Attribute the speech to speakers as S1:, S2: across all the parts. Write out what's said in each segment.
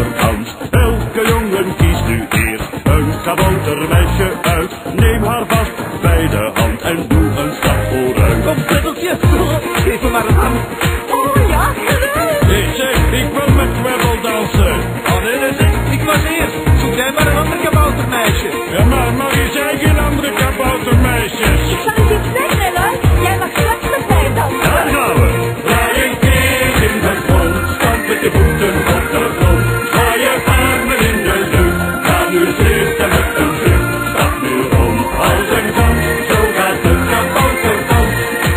S1: kabouterkans. Elke jongen kiest nu eerst een kaboutermeisje uit. Neem haar vast bij de hand en doe een stap vooruit.
S2: Kom, Kwebbeltje, geef me maar een hand.
S3: Oh ja, geweldig.
S1: Hé, zeg, ik wil met Kwebbel dansen.
S2: Oh nee, zeg, ik was eerst. Zoek jij maar een ander kaboutermeisje.
S1: Ja, maar je zei geen andere kaboutermeisjes.
S3: Ik zal eens iets zeggen, hè. Jij mag straks met mij dansen.
S1: Daar gaan we. Draai een keer in het rond, stamp met je voeten op de grond. Zwaai je armen in de lucht, ga nu zitten met een zucht. Stap nu rond als een gans, zo gaat de kabouterdans.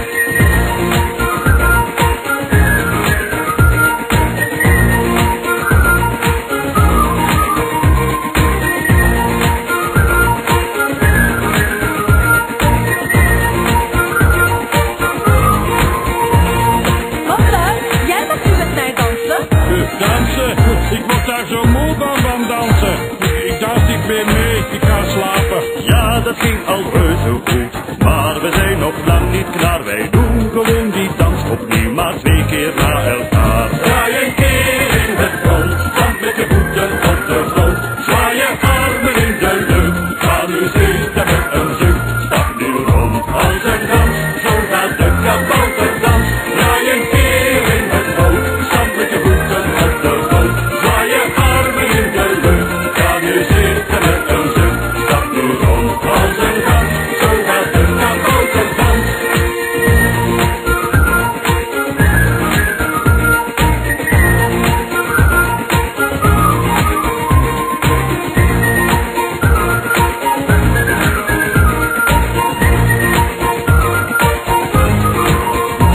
S1: Dansen? Ik word daar zo moe van dansen. Ik dans niet meer mee, ik ga slapen. Ja, dat ging al reuze goed. Maar we zijn nog lang niet klaar. Wij doen gewoon die dans opnieuw, maar 2 keer na elkaar. Draai een keer in het rond, stamp met je voeten op de grond. Zwaai je armen in de lucht, ga nu zitten met een zucht. Stap nu rond als een gans, zo gaat de kabouterdans. Draai een keer in het rond, stamp met je voeten op de grond. Zwaai je armen in de lucht, ga nu zitten met een zucht. Stap nu rond als een gans, zo gaat de kabouterdans.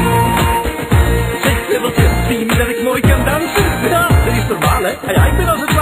S2: Zeg, Kwebbeltje, zie je niet dat ik mooi kan dansen? Ja, dat is normaal, hè. Ja, ik ben als het